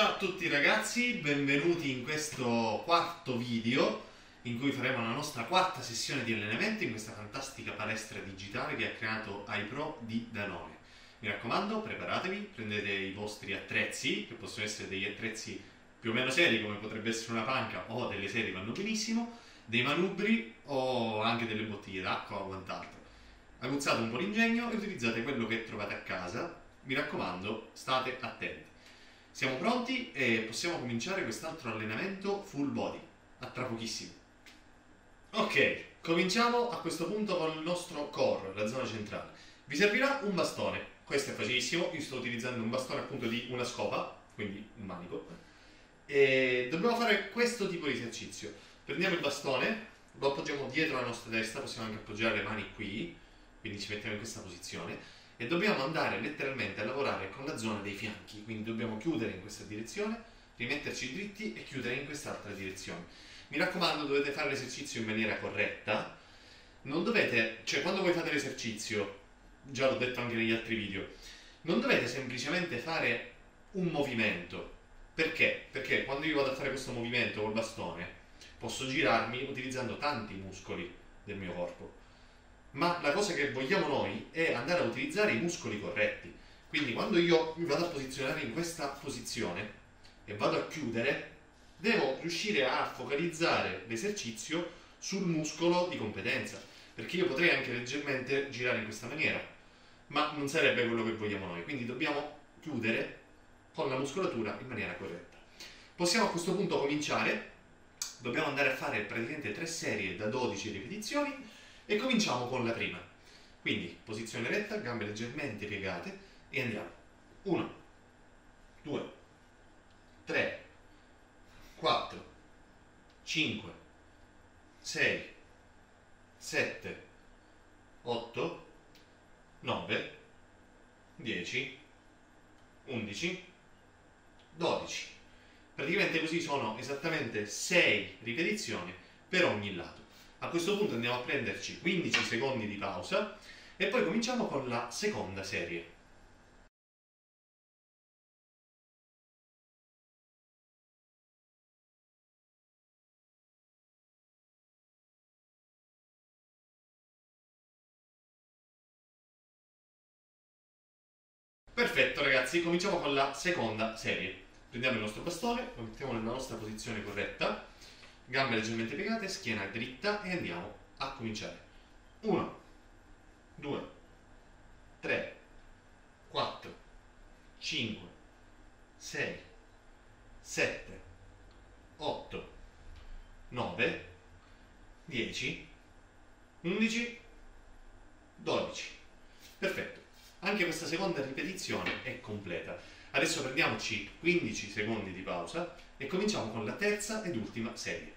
Ciao a tutti ragazzi, benvenuti in questo quarto video in cui faremo la nostra quarta sessione di allenamento in questa fantastica palestra digitale che ha creato iPro di Danone. Mi raccomando, preparatevi, prendete i vostri attrezzi, che possono essere degli attrezzi più o meno seri come potrebbe essere una panca o delle serie vanno benissimo, dei manubri o anche delle bottiglie d'acqua o quant'altro. Aguzzate un po' l'ingegno e utilizzate quello che trovate a casa, mi raccomando, state attenti. Siamo pronti e possiamo cominciare quest'altro allenamento full body, a tra pochissimo. Ok, cominciamo a questo punto con il nostro core, la zona centrale. Vi servirà un bastone, questo è facilissimo, io sto utilizzando un bastone appunto di una scopa, quindi un manico. E dobbiamo fare questo tipo di esercizio. Prendiamo il bastone, lo appoggiamo dietro la nostra testa, possiamo anche appoggiare le mani qui, quindi ci mettiamo in questa posizione. E dobbiamo andare letteralmente a lavorare con la zona dei fianchi, quindi dobbiamo chiudere in questa direzione, rimetterci dritti e chiudere in quest'altra direzione. Mi raccomando, dovete fare l'esercizio in maniera corretta, non dovete, cioè quando voi fate l'esercizio, già l'ho detto anche negli altri video, non dovete semplicemente fare un movimento. Perché? Perché quando io vado a fare questo movimento col bastone, posso girarmi utilizzando tanti muscoli del mio corpo. Ma la cosa che vogliamo noi è andare a utilizzare i muscoli corretti. Quindi quando io mi vado a posizionare in questa posizione e vado a chiudere, devo riuscire a focalizzare l'esercizio sul muscolo di competenza. Perché io potrei anche leggermente girare in questa maniera, ma non sarebbe quello che vogliamo noi. Quindi dobbiamo chiudere con la muscolatura in maniera corretta. Possiamo a questo punto cominciare. Dobbiamo andare a fare praticamente 3 serie da 12 ripetizioni. E cominciamo con la prima. Quindi posizione retta, gambe leggermente piegate e andiamo. 1, 2, 3, 4, 5, 6, 7, 8, 9, 10, 11, 12. Praticamente così sono esattamente 6 ripetizioni per ogni lato. A questo punto andiamo a prenderci 15 secondi di pausa e poi cominciamo con la seconda serie. Perfetto ragazzi, cominciamo con la seconda serie. Prendiamo il nostro bastone, lo mettiamo nella nostra posizione corretta, gambe leggermente piegate, schiena dritta e andiamo a cominciare. 1, 2, 3, 4, 5, 6, 7, 8, 9, 10, 11, 12. Perfetto. Anche questa seconda ripetizione è completa. Adesso prendiamoci 15 secondi di pausa e cominciamo con la terza ed ultima serie.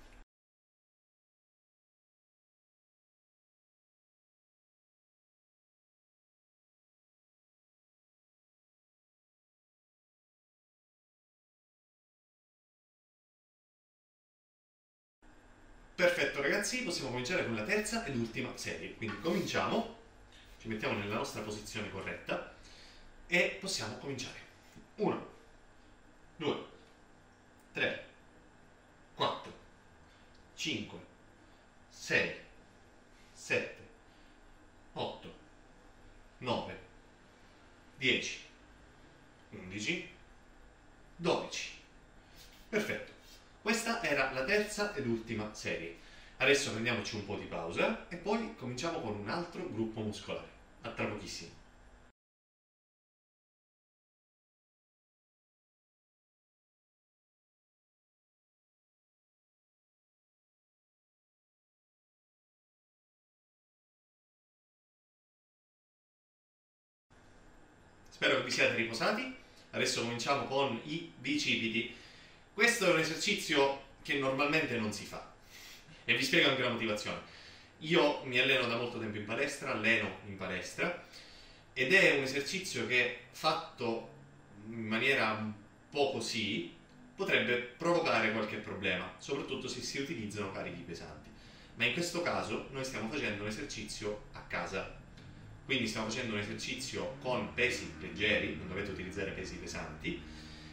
Perfetto ragazzi, possiamo cominciare con la terza ed ultima serie. Quindi cominciamo, ci mettiamo nella nostra posizione corretta e possiamo cominciare. 1, 2, 3, 4, 5, 6, 7, 8, 9, 10, 11, 12. Perfetto. Questa era la terza ed ultima serie. Adesso prendiamoci un po' di pausa e poi cominciamo con un altro gruppo muscolare. A tra pochissimo. Spero che vi siate riposati. Adesso cominciamo con i bicipiti. Questo è un esercizio che normalmente non si fa e vi spiego anche la motivazione. Io mi alleno da molto tempo in palestra, alleno in palestra ed è un esercizio che fatto in maniera un po' così potrebbe provocare qualche problema, soprattutto se si utilizzano carichi pesanti. Ma in questo caso noi stiamo facendo un esercizio a casa, quindi stiamo facendo un esercizio con pesi leggeri, non dovete utilizzare pesi pesanti,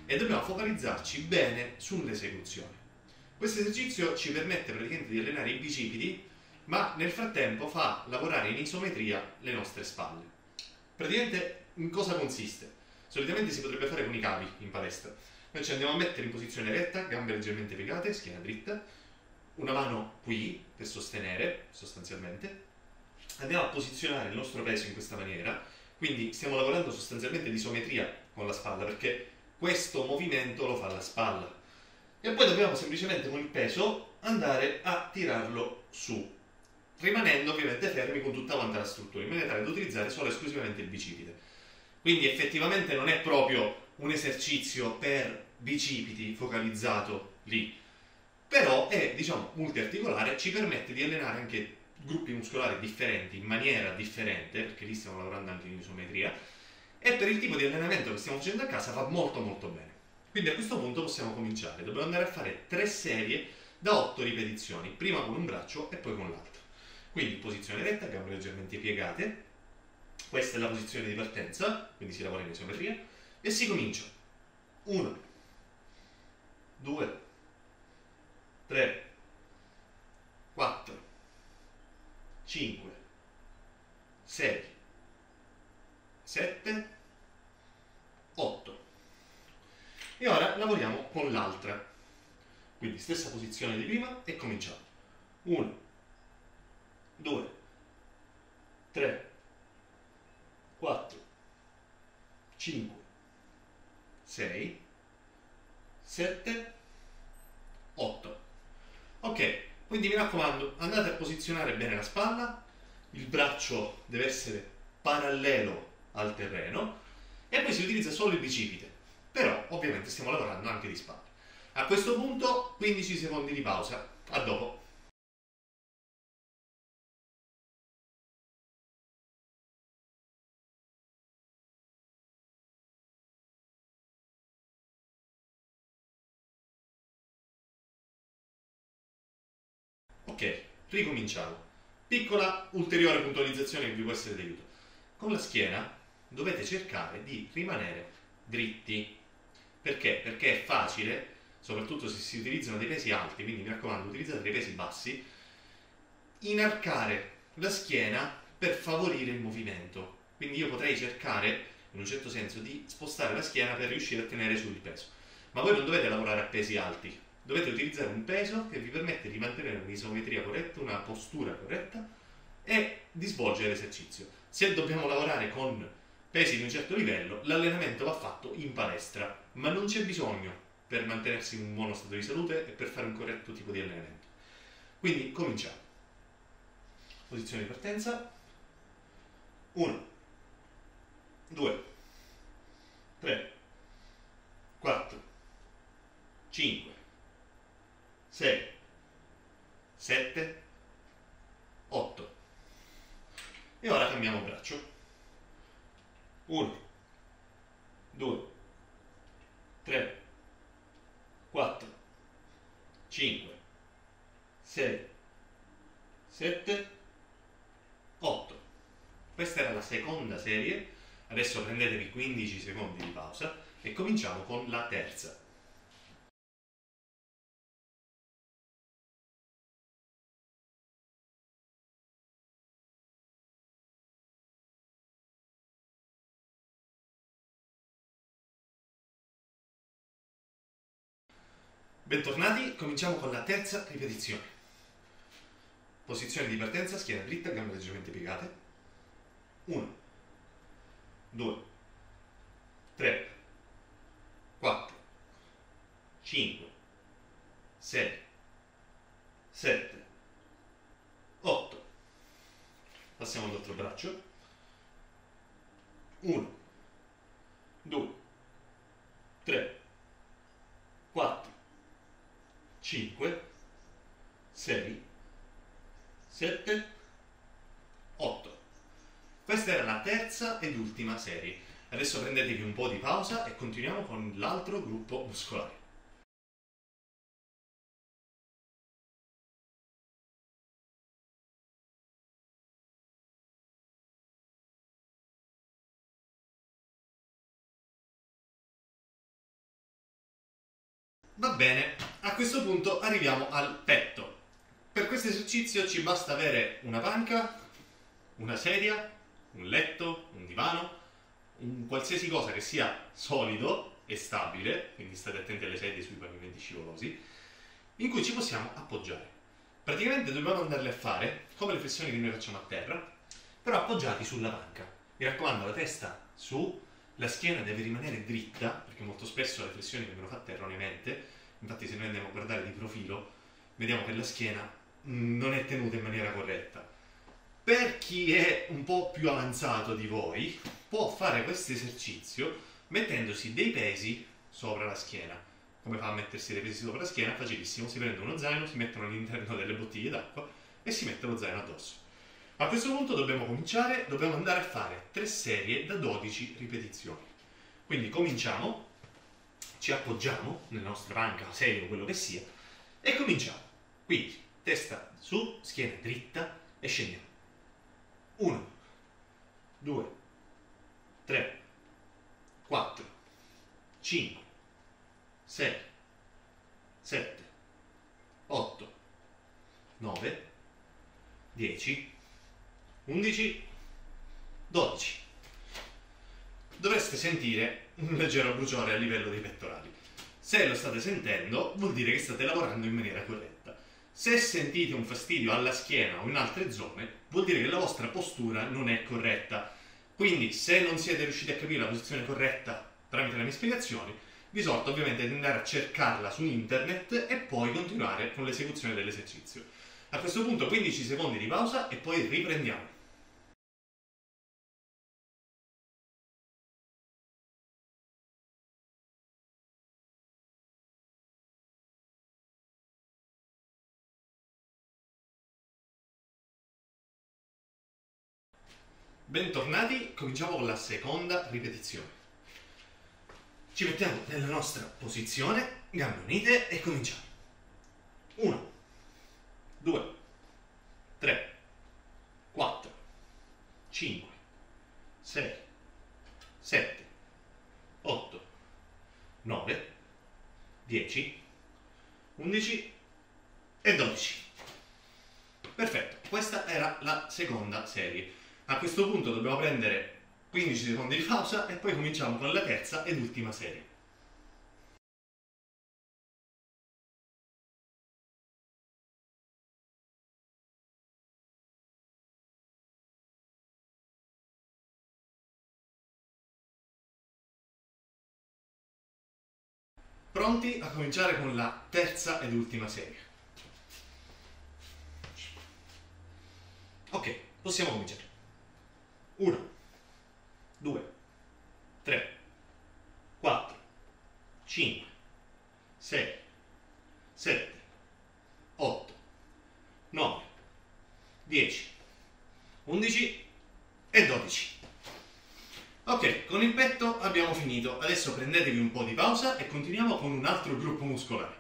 e dobbiamo focalizzarci bene sull'esecuzione. Questo esercizio ci permette praticamente di allenare i bicipiti, ma nel frattempo fa lavorare in isometria le nostre spalle. Praticamente in cosa consiste? Solitamente si potrebbe fare con i cavi in palestra. Noi ci andiamo a mettere in posizione retta, gambe leggermente piegate, schiena dritta, una mano qui per sostenere sostanzialmente. Andiamo a posizionare il nostro peso in questa maniera, quindi stiamo lavorando sostanzialmente di isometria con la spalla, perché questo movimento lo fa la spalla. E poi dobbiamo semplicemente con il peso andare a tirarlo su, rimanendo ovviamente fermi con tutta quanta la struttura, in maniera tale da utilizzare solo e esclusivamente il bicipite. Quindi effettivamente non è proprio un esercizio per bicipiti focalizzato lì, però è, diciamo, multiarticolare, ci permette di allenare anche gruppi muscolari differenti, in maniera differente, perché lì stiamo lavorando anche in isometria, e per il tipo di allenamento che stiamo facendo a casa va molto molto bene. Quindi a questo punto possiamo cominciare. Dobbiamo andare a fare 3 serie da 8 ripetizioni, prima con un braccio e poi con l'altro. Quindi posizione retta, gambe leggermente piegate, questa è la posizione di partenza, quindi si lavora in isometria, e si comincia. 1, 2, 3, 4, 5, 6, 7, 8. E ora lavoriamo con l'altra. Quindi stessa posizione di prima e cominciamo. 1, 2, 3, 4, 5, 6, 7, 8. Ok, quindi mi raccomando, andate a posizionare bene la spalla, il braccio deve essere parallelo al terreno e poi si utilizza solo il bicipite, però ovviamente stiamo lavorando anche di spalle. A questo punto 15 secondi di pausa, a dopo. Ok, ricominciamo. Piccola ulteriore puntualizzazione che vi può essere d'aiuto. Con la schiena dovete cercare di rimanere dritti. Perché? Perché è facile, soprattutto se si utilizzano dei pesi alti, quindi mi raccomando, utilizzate dei pesi bassi, inarcare la schiena per favorire il movimento. Quindi io potrei cercare, in un certo senso, di spostare la schiena per riuscire a tenere su il peso. Ma voi non dovete lavorare a pesi alti, dovete utilizzare un peso che vi permette di mantenere un'isometria corretta, una postura corretta e di svolgere l'esercizio. Se dobbiamo lavorare con pesi di un certo livello, l'allenamento va fatto in palestra, ma non c'è bisogno per mantenersi in un buono stato di salute e per fare un corretto tipo di allenamento. Quindi cominciamo. Posizione di partenza. 1, 2, 3, 4, 5, 6, 7, 8. E ora cambiamo braccio. 1, 2, 3, 4, 5, 6, 7, 8. Questa era la seconda serie. Adesso prendetevi 15 secondi di pausa e cominciamo con la terza. Bentornati, cominciamo con la terza ripetizione. Posizione di partenza, schiena dritta, gambe leggermente piegate. 1, 2, 3, 4, 5, 6, 7, 8. Passiamo all'altro braccio. 1, 2, 3, 4, 5, 6, 7, 8. Questa era la terza ed ultima serie. Adesso prendetevi un po' di pausa e continuiamo con l'altro gruppo muscolare. Va bene, a questo punto arriviamo al petto. Per questo esercizio ci basta avere una panca, una sedia, un letto, un divano, un qualsiasi cosa che sia solido e stabile, quindi state attenti alle sedie sui pavimenti scivolosi, in cui ci possiamo appoggiare. Praticamente dobbiamo andarle a fare come le flessioni che noi facciamo a terra, però appoggiati sulla panca. Mi raccomando, la testa su, la schiena deve rimanere dritta, perché molto spesso le flessioni vengono fatte erroneamente. Infatti se noi andiamo a guardare di profilo, vediamo che la schiena non è tenuta in maniera corretta. Per chi è un po' più avanzato di voi, può fare questo esercizio mettendosi dei pesi sopra la schiena. Come fa a mettersi dei pesi sopra la schiena? Facilissimo, si prende uno zaino, si mettono all'interno delle bottiglie d'acqua e si mette lo zaino addosso. A questo punto dobbiamo cominciare, dobbiamo andare a fare 3 serie da 12 ripetizioni. Quindi cominciamo, ci appoggiamo nella nostra panca, sedia o quello che sia, e cominciamo. Quindi testa su, schiena dritta e scendiamo. 1, 2, 3, 4, 5, 6, 7, 8, 9, 10, 11, 12. Dovreste sentire un leggero bruciore a livello dei pettorali. Se lo state sentendo, vuol dire che state lavorando in maniera corretta. Se sentite un fastidio alla schiena o in altre zone, vuol dire che la vostra postura non è corretta. Quindi, se non siete riusciti a capire la posizione corretta tramite le mie spiegazioni, vi esorto ovviamente ad andare a cercarla su internet e poi continuare con l'esecuzione dell'esercizio. A questo punto 15 secondi di pausa e poi riprendiamo. Bentornati, cominciamo con la seconda ripetizione. Ci mettiamo nella nostra posizione, gambe unite e cominciamo. 1, 2, 3, 4, 5, 6, 7, 8, 9, 10, 11 e 12. Perfetto, questa era la seconda serie. A questo punto dobbiamo prendere 15 secondi di pausa e poi cominciamo con la terza ed ultima serie. Pronti a cominciare con la terza ed ultima serie. Ok, possiamo cominciare. 1, 2, 3, 4, 5, 6, 7, 8, 9, 10, 11 e 12. Ok, con il petto abbiamo finito. Adesso prendetevi un po' di pausa e continuiamo con un altro gruppo muscolare.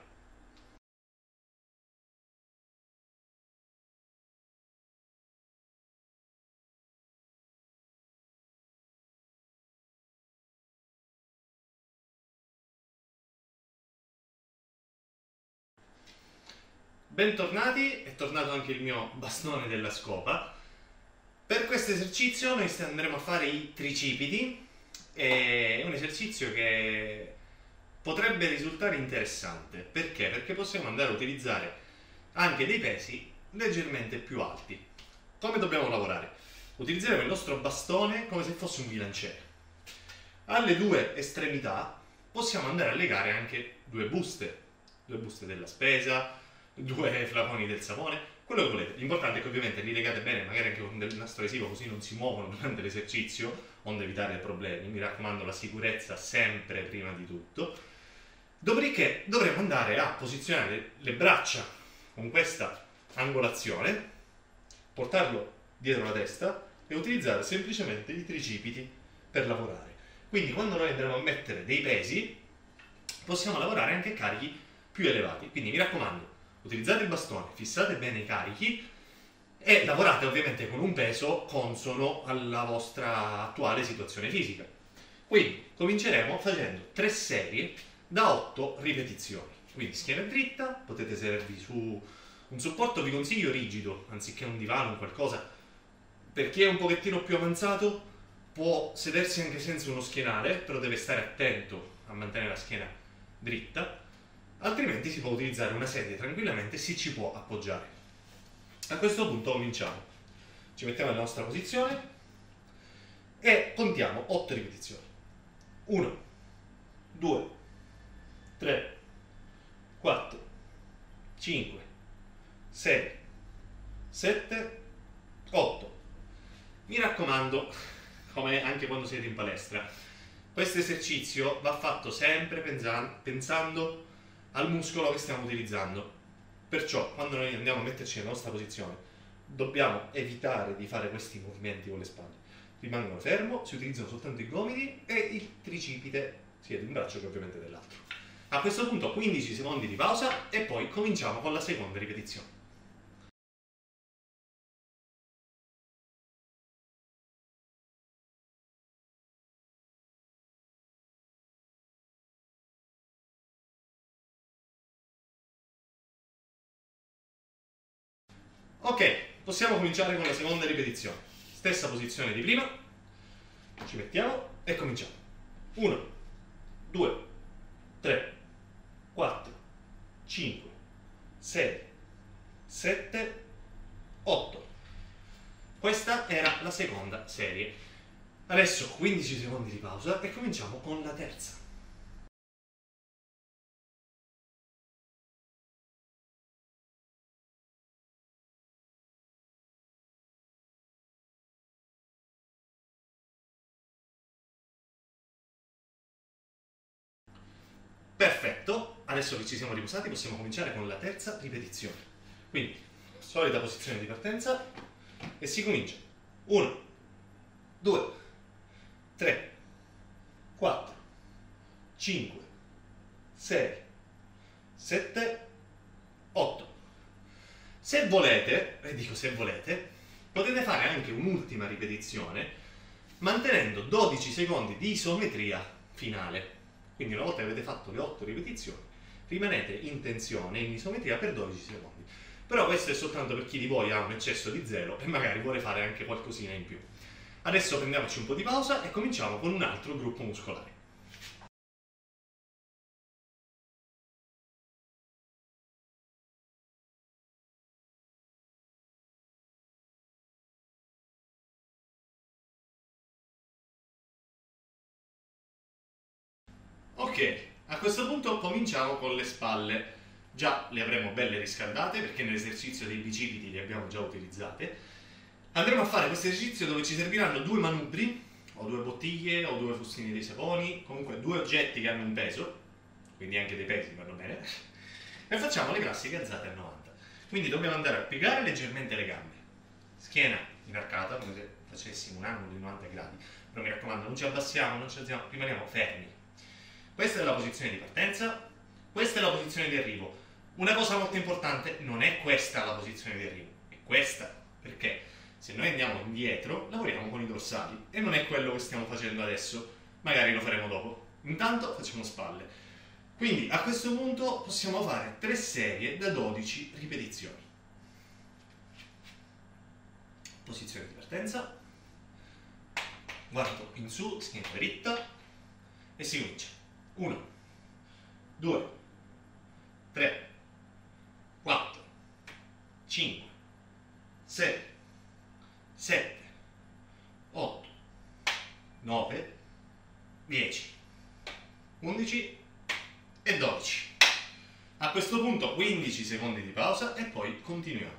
Bentornati, è tornato anche il mio bastone della scopa. Per questo esercizio noi andremo a fare i tricipiti. È un esercizio che potrebbe risultare interessante. Perché? Perché possiamo andare a utilizzare anche dei pesi leggermente più alti. Come dobbiamo lavorare? Utilizzeremo il nostro bastone come se fosse un bilanciere. Alle due estremità possiamo andare a legare anche due buste della spesa, 2 flaconi del sapone, quello che volete. L'importante è che ovviamente li legate bene, magari anche con del nastro adesivo, così non si muovono durante l'esercizio, onde evitare problemi. Mi raccomando, la sicurezza sempre prima di tutto. Dopodiché dovremo andare a posizionare le braccia con questa angolazione, portarlo dietro la testa e utilizzare semplicemente i tricipiti per lavorare. Quindi quando noi andremo a mettere dei pesi, possiamo lavorare anche carichi più elevati. Quindi mi raccomando, utilizzate il bastone, fissate bene i carichi e lavorate ovviamente con un peso consono alla vostra attuale situazione fisica. Quindi cominceremo facendo 3 serie da 8 ripetizioni. Quindi schiena dritta, potete sedervi su un supporto, vi consiglio rigido, anziché un divano o qualcosa. Per chi è un pochettino più avanzato può sedersi anche senza uno schienale, però deve stare attento a mantenere la schiena dritta, altrimenti si può utilizzare una sedia tranquillamente e si ci può appoggiare. A questo punto cominciamo. Ci mettiamo nella nostra posizione e contiamo 8 ripetizioni. 1, 2, 3, 4, 5, 6, 7, 8. Mi raccomando, come anche quando siete in palestra, questo esercizio va fatto sempre pensando al muscolo che stiamo utilizzando. Perciò, quando noi andiamo a metterci nella nostra posizione, dobbiamo evitare di fare questi movimenti con le spalle. Rimangono fermo, si utilizzano soltanto i gomiti e il tricipite, sia di un braccio che ovviamente dell'altro. A questo punto 15 secondi di pausa e poi cominciamo con la seconda ripetizione. Ok, possiamo cominciare con la seconda ripetizione. Stessa posizione di prima, ci mettiamo e cominciamo. 1, 2, 3, 4, 5, 6, 7, 8. Questa era la seconda serie. Adesso 15 secondi di pausa e cominciamo con la terza. Perfetto, adesso che ci siamo riposati possiamo cominciare con la terza ripetizione. Quindi, solita posizione di partenza e si comincia. 1, 2, 3, 4, 5, 6, 7, 8. Se volete, e dico se volete, potete fare anche un'ultima ripetizione mantenendo 12 secondi di isometria finale. Quindi una volta che avete fatto le 8 ripetizioni, rimanete in tensione, in isometria per 12 secondi. Però questo è soltanto per chi di voi ha un eccesso di zelo e magari vuole fare anche qualcosina in più. Adesso prendiamoci un po' di pausa e cominciamo con un altro gruppo muscolare. Ok, a questo punto cominciamo con le spalle. Già le avremo belle riscaldate perché nell'esercizio dei bicipiti le abbiamo già utilizzate. Andremo a fare questo esercizio dove ci serviranno 2 manubri, o 2 bottiglie, o 2 fustini dei saponi, comunque 2 oggetti che hanno un peso, quindi anche dei pesi vanno bene, e facciamo le classiche alzate a 90. Quindi dobbiamo andare a piegare leggermente le gambe, schiena inarcata, come se facessimo un angolo di 90 gradi, però mi raccomando non ci abbassiamo, non ci alziamo, rimaniamo fermi. Questa è la posizione di partenza, questa è la posizione di arrivo. Una cosa molto importante, non è questa la posizione di arrivo, è questa, perché se noi andiamo indietro lavoriamo con i dorsali e non è quello che stiamo facendo adesso, magari lo faremo dopo. Intanto facciamo spalle. Quindi a questo punto possiamo fare 3 serie da 12 ripetizioni. Posizione di partenza, guardo in su, schiena dritta e si comincia. 1, 2, 3, 4, 5, 6, 7, 8, 9, 10, 11 e 12. A questo punto 15 secondi di pausa e poi continuiamo.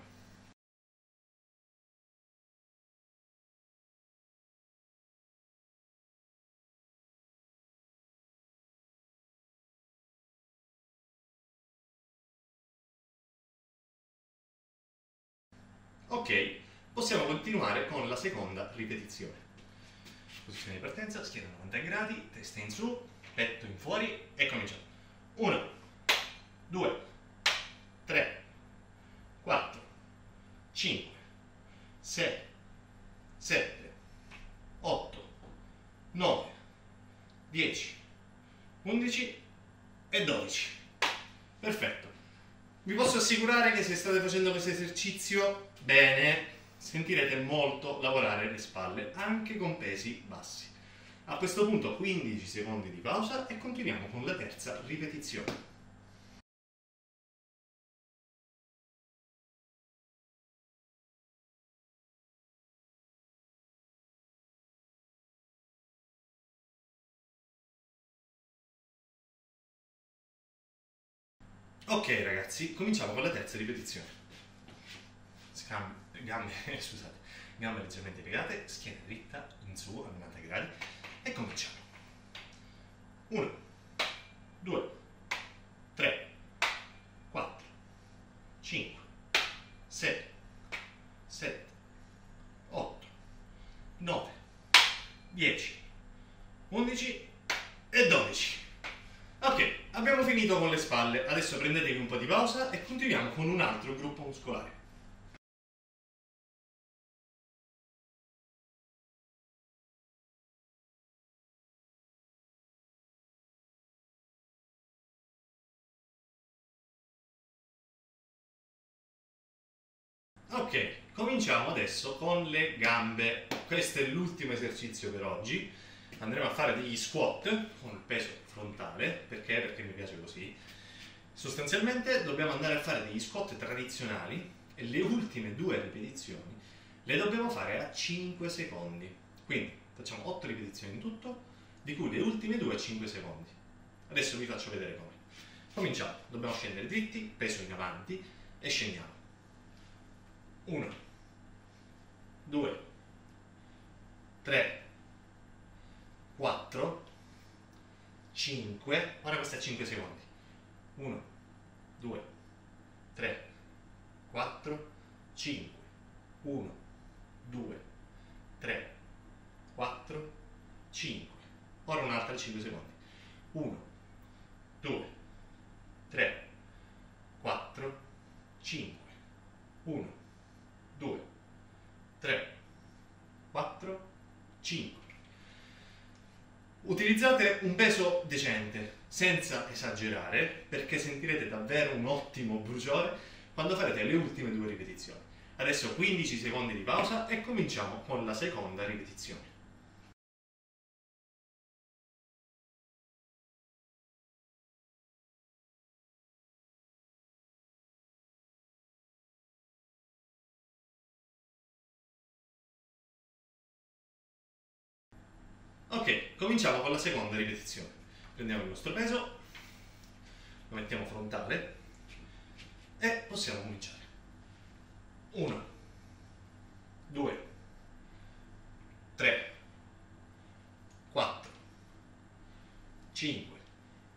Ok, possiamo continuare con la seconda ripetizione. Posizione di partenza, schiena 90 gradi, testa in su, petto in fuori e cominciamo. 1, 2, 3, 4, 5, 6, 7, 8, 9, 10, 11 e 12. Perfetto. se state facendo questo esercizio, bene, sentirete molto lavorare le spalle, anche con pesi bassi. A questo punto 15 secondi di pausa e continuiamo con la terza ripetizione. Ok ragazzi, cominciamo con la terza ripetizione. Gambe, scusate, gambe leggermente piegate, schiena dritta, in su a 90 gradi e cominciamo. 1, 2, 3, 4, 5, 6, 7, 8, 9, 10, 11 e 12. Ok, abbiamo finito con le spalle, adesso prendetevi un po' di pausa e continuiamo con un altro gruppo muscolare. Ok, cominciamo adesso con le gambe. Questo è l'ultimo esercizio per oggi. Andremo a fare degli squat con il peso frontale, perché mi piace così. Sostanzialmente dobbiamo andare a fare degli squat tradizionali e le ultime 2 ripetizioni le dobbiamo fare a 5 secondi. Quindi facciamo 8 ripetizioni in tutto, di cui le ultime 2 a 5 secondi. Adesso vi faccio vedere come. Cominciamo, dobbiamo scendere dritti, peso in avanti e scendiamo. 1, 2, 3, 4, 5, ora questo è 5 secondi. 1, 2, 3, 4, 5, 1, 2, 3, 4, 5. Ora un'altra 5 secondi. 1, 2, 3, 4, 5, 1, 2, 3, 4, 5. Utilizzate un peso decente, senza esagerare, perché sentirete davvero un ottimo bruciore quando farete le ultime 2 ripetizioni. Adesso 15 secondi di pausa e cominciamo con la seconda ripetizione. Ok, cominciamo con la seconda ripetizione. Prendiamo il nostro peso, lo mettiamo frontale e possiamo cominciare. 1, 2, 3, 4, 5,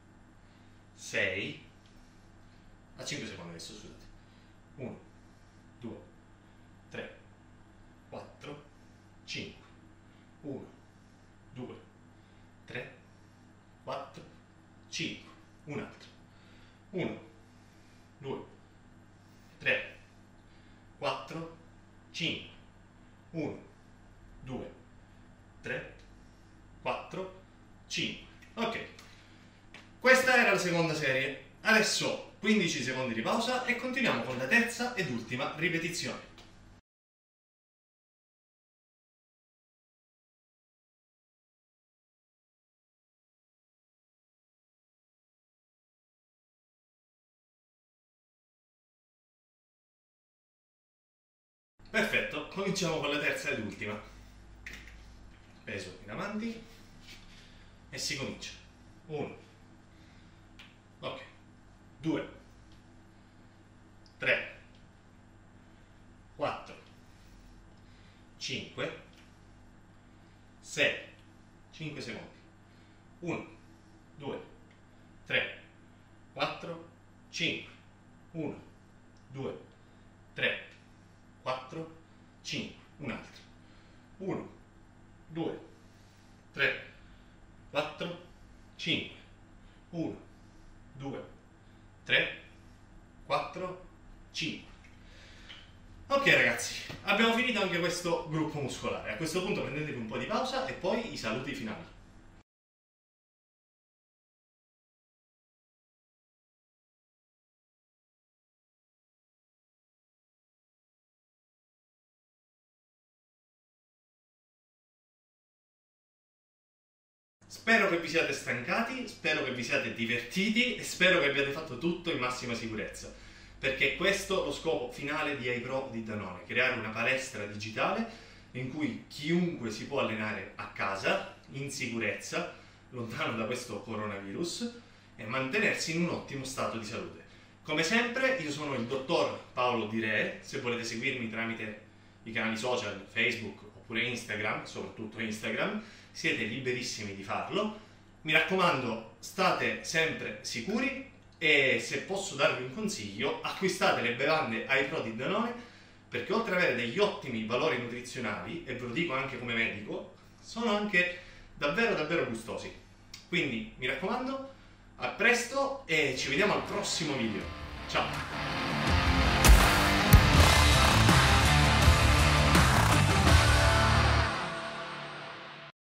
6, a 5 secondi adesso, scusate. 1, 2, 3, 4, 5, 1, 2, 3, 4, 5, un altro. 1, 2, 3, 4, 5, 1, 2, 3, 4, 5. Ok, questa era la seconda serie. Adesso 15 secondi di pausa e continuiamo con la terza ed ultima ripetizione. Perfetto, cominciamo con la terza ed ultima. Peso in avanti e si comincia. 1, ok, 2, 3, 4, 5, 6, 5 secondi. 1, 2, 3, 4, 5, 1, 2, 3, 4, 5, un altro. 1, 2, 3, 4, 5, 1, 2, 3, 4, 5. Ok ragazzi, abbiamo finito anche questo gruppo muscolare. A questo punto prendetevi un po' di pausa e poi i saluti finali. Spero che vi siate stancati, spero che vi siate divertiti e spero che abbiate fatto tutto in massima sicurezza, perché questo è lo scopo finale di iPro di Danone: creare una palestra digitale in cui chiunque si può allenare a casa, in sicurezza, lontano da questo coronavirus, e mantenersi in un ottimo stato di salute. Come sempre, io sono il dottor Paolo Di Re. Se volete seguirmi tramite i canali social, Facebook oppure Instagram, soprattutto Instagram, siete liberissimi di farlo. Mi raccomando, state sempre sicuri e, se posso darvi un consiglio, acquistate le bevande iPro di Danone, perché oltre ad avere degli ottimi valori nutrizionali, e ve lo dico anche come medico, sono anche davvero davvero gustosi. Quindi mi raccomando, a presto e ci vediamo al prossimo video. Ciao!